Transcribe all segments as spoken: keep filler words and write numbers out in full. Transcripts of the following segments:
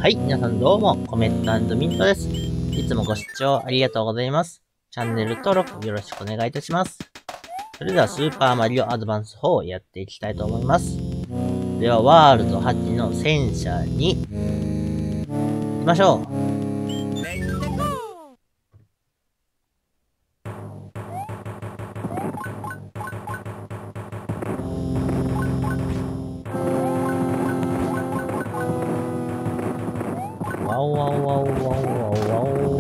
はい、皆さんどうも、コメント&ミントです。いつもご視聴ありがとうございます。チャンネル登録よろしくお願いいたします。それではスーパーマリオアドバンスフォーをやっていきたいと思います。では、ワールドはちの戦車に、行きましょう。ワオワオワオワオワオワオ。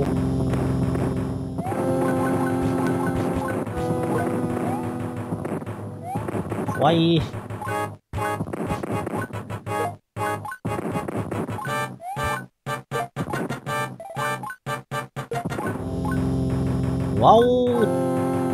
わい。わおー。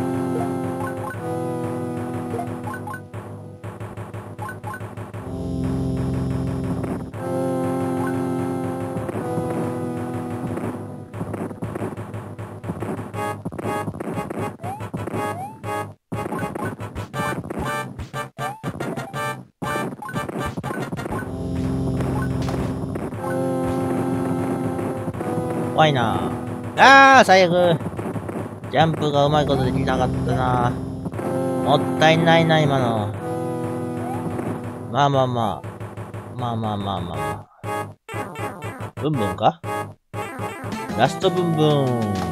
怖いなぁ。あー、最悪。ジャンプがうまいことできなかったなぁ。もったいないな、今の。まあまあまあ。まあまあまあまあまあ。ブンブンかラストブンブン。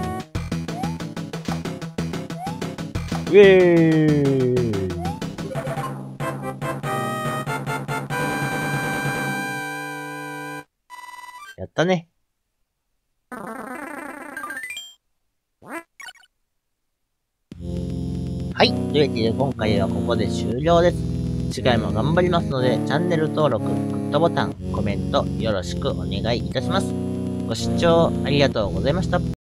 ウェーイ。やったね。はい。というわけで今回はここで終了です。次回も頑張りますので、チャンネル登録、グッドボタン、コメントよろしくお願いいたします。ご視聴ありがとうございました。